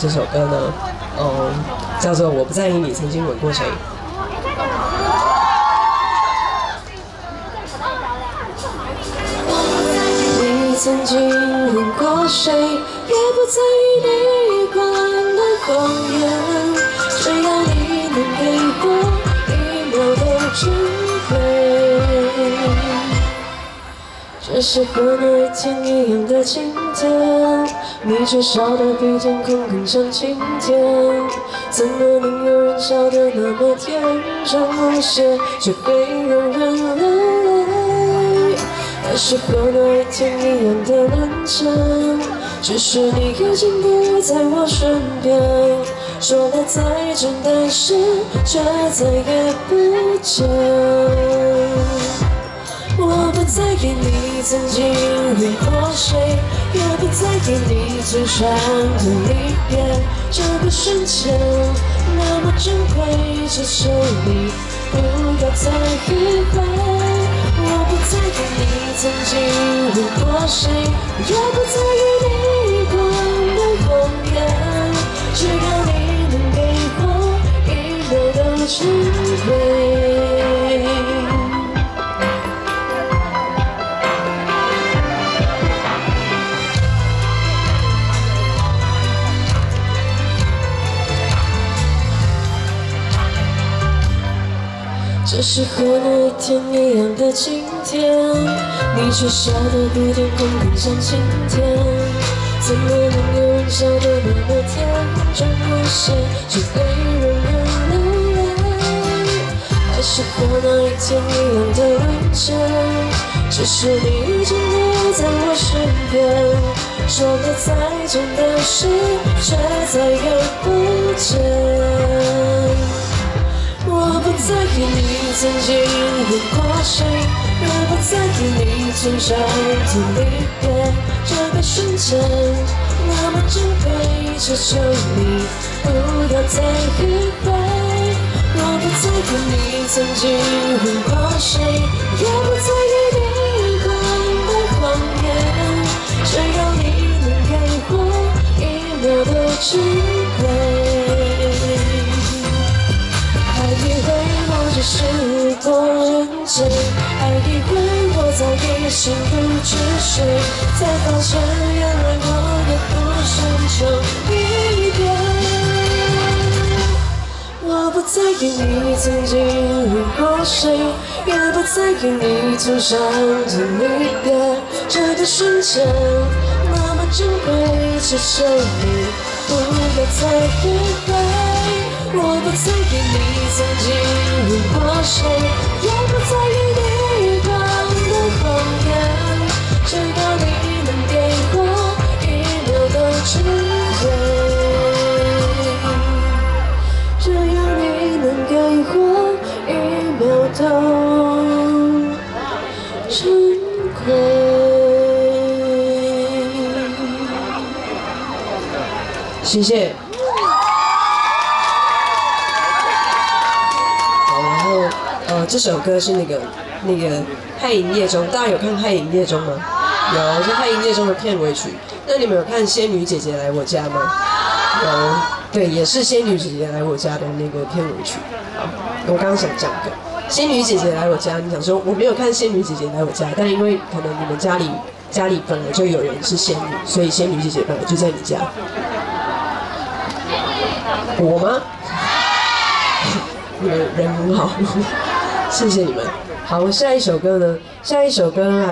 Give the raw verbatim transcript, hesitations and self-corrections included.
这首歌呢，嗯，叫做《我不在意你曾经吻过谁》。你曾经吻过谁，也不在意你惯的谎言，只要你能给我一秒的机会。这是和那一天一样的晴天，你却笑得比天空更像晴天。怎么能有人笑得那么天真无邪，却会让人流泪？还是和那一天一样的冷静，只是你已经不在我身边，说了再真的事，却再也不见。我不在意你曾经吻过谁，也不在意你嘴上的离别。这个瞬间那么珍贵，只求你不要再迂回。我不在意你曾经吻过谁，也不在意你惯的谎言，只要你能给我一秒的机会。这是和那一天一样的晴天，你却笑得比天空更像晴天。怎么能有人笑得那么天真无邪，只会让人流泪？还是和那一天一样的温存，只是你已经不在我身边，说了再真的事，却再也不见。我不在意你曾经吻过谁，也不在意你嘴上的离别。这个瞬间那么珍贵，只求你不要再迂回。我不在意你曾经吻过谁，也不在意你惯的谎言，只要你能给我一秒的机会。还以为我只是多认真，还以为我早已心如止水，才发现原来我的不深求一遍。我不在意你曾经吻过谁，也不在意你嘴上的离别。这个瞬间那么珍贵，只求你不要再迂回。我不在意你曾经吻过谁，也不在意你惯的谎言，只要你能给我一秒的机会，只要你能给我一秒的珍贵。谢谢。呃，这首歌是那个那个《害营业中》，大家有看《害营业中》吗？有，是《害营业中》的片尾曲。那你们有看《仙女姐姐来我家》吗？有，对，也是《仙女姐姐来我家》的那个片尾曲。好，我刚刚想讲的《仙女姐姐来我家》，你想说我没有看《仙女姐姐来我家》，但因为可能你们家里家里本来就有人是仙女，所以仙女姐姐本来就在你家。我吗？你们人很好。谢谢你们。好，下一首歌呢？下一首歌呢？